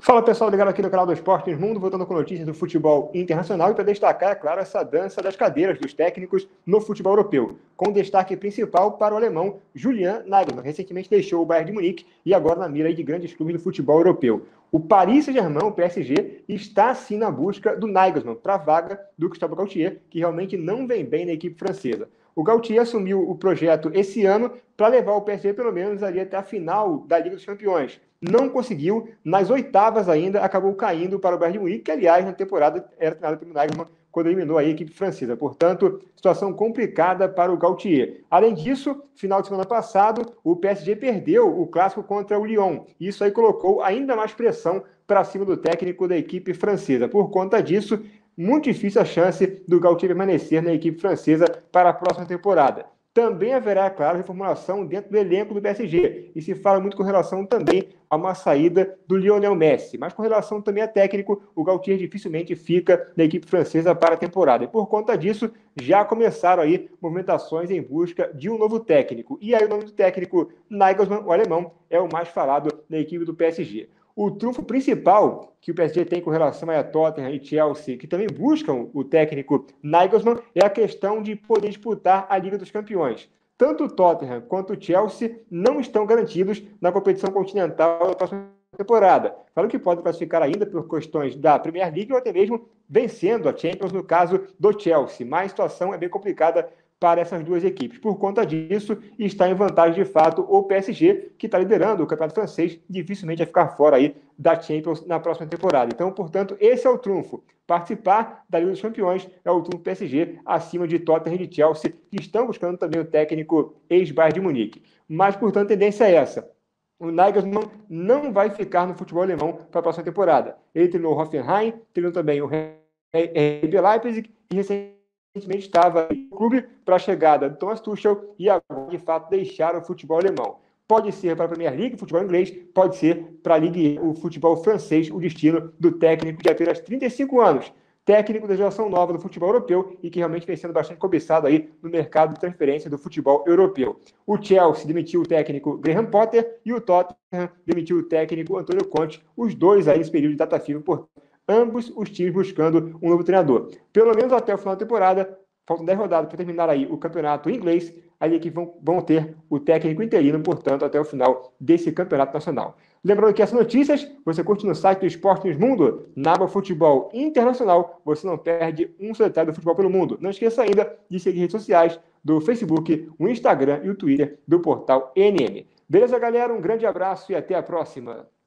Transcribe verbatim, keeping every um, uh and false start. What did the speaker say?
Fala pessoal, ligado aqui no canal do Esportes Mundo, voltando com notícias do futebol internacional e para destacar, é claro, essa dança das cadeiras dos técnicos no futebol europeu, com destaque principal para o alemão Julian Nagelsmann, recentemente deixou o Bayern de Munique e agora na mira de grandes clubes do futebol europeu. O Paris Saint-Germain, o P S G, está sim na busca do Nagelsmann para a vaga do Gustavo Gaultier, que realmente não vem bem na equipe francesa. O Gaultier assumiu o projeto esse ano para levar o P S G pelo menos ali até a final da Liga dos Campeões. Não conseguiu, nas oitavas ainda, acabou caindo para o Bayern de Munique, que aliás na temporada era treinado pelo Nagelsmann quando eliminou a equipe francesa. Portanto, situação complicada para o Gaultier. Além disso, final de semana passado, o P S G perdeu o clássico contra o Lyon. Isso aí colocou ainda mais pressão para cima do técnico da equipe francesa. Por conta disso, muito difícil a chance do Gaultier permanecer na equipe francesa para a próxima temporada. Também haverá, claro, reformulação dentro do elenco do P S G. E se fala muito com relação também a uma saída do Lionel Messi. Mas com relação também a técnico, o Gaultier dificilmente fica na equipe francesa para a temporada. E por conta disso, já começaram aí movimentações em busca de um novo técnico. E aí o nome do técnico, Nagelsmann, o alemão, é o mais falado na equipe do P S G. O trunfo principal que o P S G tem com relação a Tottenham e Chelsea, que também buscam o técnico Nagelsmann, é a questão de poder disputar a Liga dos Campeões. Tanto o Tottenham quanto o Chelsea não estão garantidos na competição continental da próxima temporada. Falam que podem classificar ainda por questões da Premier League ou até mesmo vencendo a Champions no caso do Chelsea, mas a situação é bem complicada para essas duas equipes. Por conta disso, está em vantagem de fato o P S G, que está liderando o campeonato francês, dificilmente vai ficar fora aí da Champions na próxima temporada. Então, portanto, esse é o trunfo. Participar da Liga dos Campeões é o trunfo do P S G acima de Tottenham e de Chelsea, que estão buscando também o técnico ex-Bayern de Munique. Mas, portanto, a tendência é essa. O Nagelsmann não vai ficar no futebol alemão para a próxima temporada. Ele treinou o Hoffenheim, treinou também o R B Leipzig e recentemente recentemente estava no clube para a chegada do Thomas Tuchel e agora, de fato, deixar o futebol alemão. Pode ser para a Premier League, o futebol inglês, pode ser para a Ligue um, o futebol francês, o destino do técnico de apenas trinta e cinco anos, técnico da geração nova do futebol europeu e que realmente vem sendo bastante cobiçado aí no mercado de transferência do futebol europeu. O Chelsea demitiu o técnico Graham Potter e o Tottenham demitiu o técnico Antônio Conte, os dois aí nesse período de data FIFA, por ambos os times buscando um novo treinador. Pelo menos até o final da temporada, faltam dez rodadas para terminar aí o campeonato inglês, aí que vão, vão ter o técnico interino, portanto, até o final desse campeonato nacional. Lembrando que essas notícias você curte no site do Esporte News Mundo, na aba Futebol Internacional, você não perde um só detalhe do futebol pelo mundo. Não esqueça ainda de seguir redes sociais do Facebook, o Instagram e o Twitter do portal N M. Beleza, galera? Um grande abraço e até a próxima.